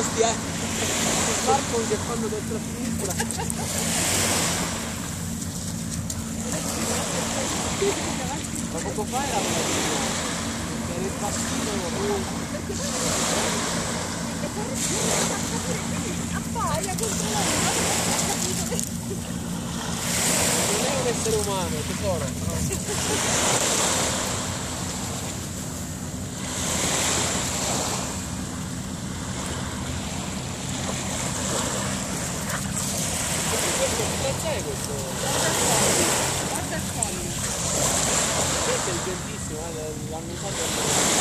posti, smartphone che fanno destra e sinistra. Ma poco fa era impazzito. Appaia contro la Non è un essere umano, tesoro. Cosa è questo? Guarda il foglio. Questo è intelligentissimo, l'hanno usato